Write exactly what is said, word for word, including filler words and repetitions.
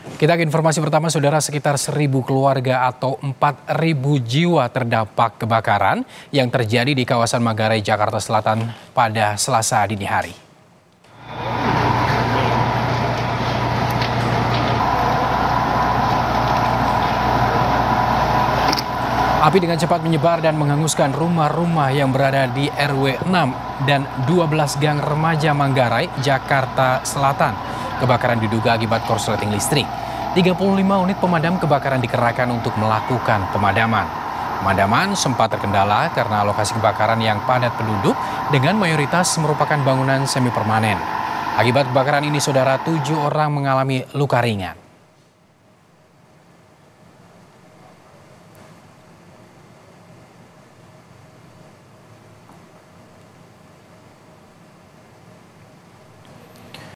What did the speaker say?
Kita ke informasi pertama, saudara. Sekitar seribu keluarga atau empat ribu jiwa terdampak kebakaran yang terjadi di kawasan Manggarai, Jakarta Selatan pada Selasa dini hari. Api dengan cepat menyebar dan menghanguskan rumah-rumah yang berada di R W enam dan dua belas Gang Remaja Manggarai, Jakarta Selatan. Kebakaran diduga akibat korsleting listrik. tiga puluh lima unit pemadam kebakaran dikerahkan untuk melakukan pemadaman. Pemadaman sempat terkendala karena lokasi kebakaran yang padat penduduk dengan mayoritas merupakan bangunan semi permanen. Akibat kebakaran ini, saudara, tujuh orang mengalami luka ringan.